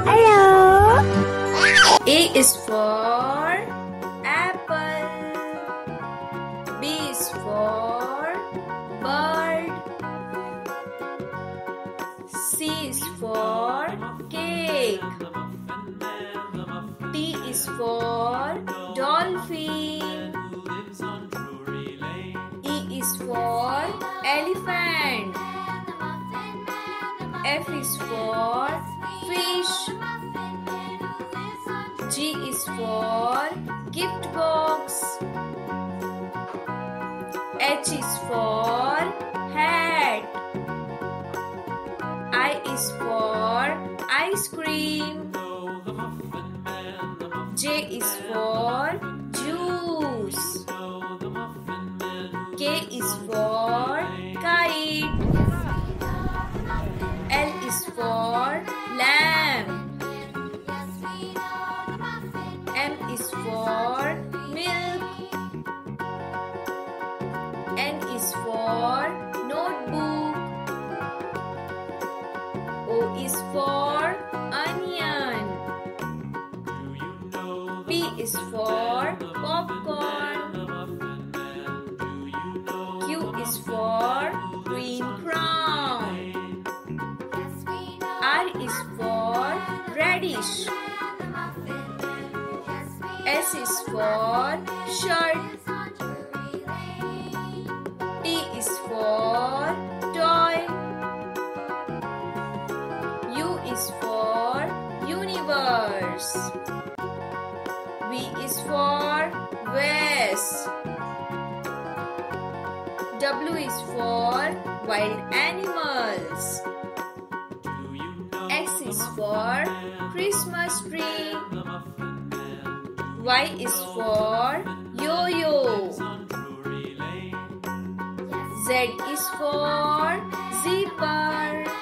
Hello. A is for apple. B is for bird. C is for cake. D is for dolphin. E is for elephant. F is for fish. G is for gift box. H is for hat. I is for ice cream. J is for juice. K is for kite. L is for lamb. M is for milk. N is for notebook. O is for onion. P is for popcorn. Q is for green crown. R is for radish. S is for shirt. T is for toy. U is for universe. V is for vase. W is for wild animals. X is for Christmas tree. Y is for yo-yo. Z is for zipper.